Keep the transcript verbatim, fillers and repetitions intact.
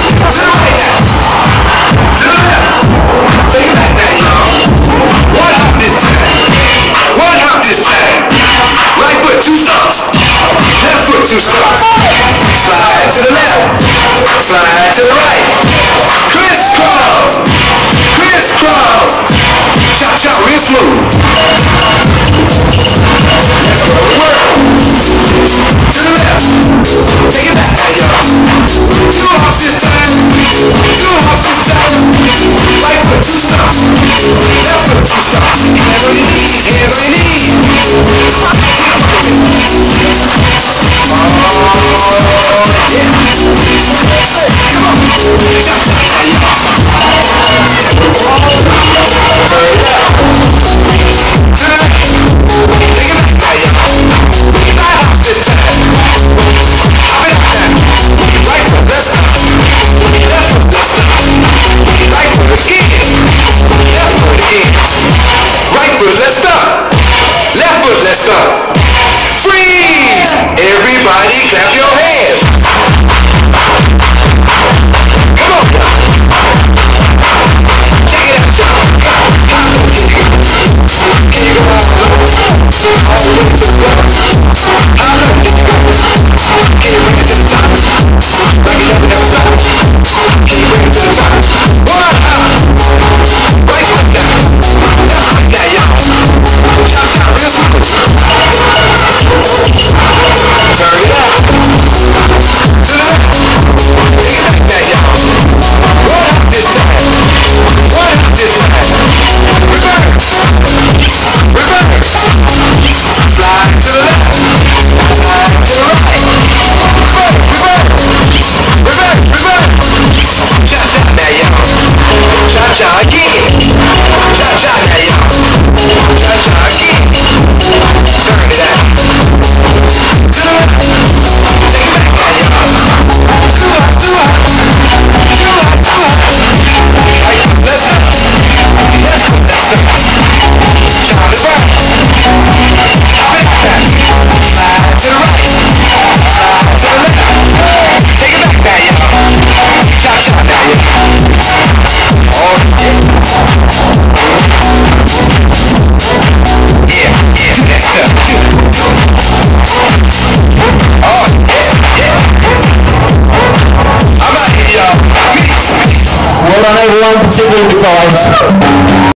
To the right now. To the left. Take it back now, y'all. One hop this time. One hop this time. Right foot, two stumps. Left foot, two stumps. Slide to the left. Slide to the right. Crisscross. Crisscross. Chop, chop, real smooth. That's what we work. To the left. Take it back now, y'all. Two hops this time. Two hops this time. Right foot, two stumps. Left foot, two stumps. Hands on your knees. Hands on your knees. Let's stop. Left foot, let's stop. Freeze! Everybody clap your hands. Come on, y'all. Check it out, y'all. Can you go out low? All the way to the floor. How low can you go? Can you bring it to the top? Like you never, never stop. Can you bring it to the top? One hop. Right foot down. Left foot down, y'all. Chop, chop, real smooth. Turn it up. To the left. Take it back now, y'all. One hop this time. One hop this time. Reverse. Reverse. Slide to the left. Slide to the right. Reverse. Reverse. Reverse. Reverse. Cha cha now, y'all. Cha cha again. Cha cha now, y'all. Cha cha again. Turn it out. To the left. Take it back now, y'all. Two hops, two hops. Two hops, two hops. Right foot, let's stop. Left foot, let's stop. Chop it back. Hop it back. Slide to the right. Slide to the left. Take it back now, y'all. Cha cha now, y'all. Oh, yeah. Yeah, yeah, do that stuff. Oh, yeah, yeah. I'm out here, y'all. Peace. Well done everyone, particularly the guys.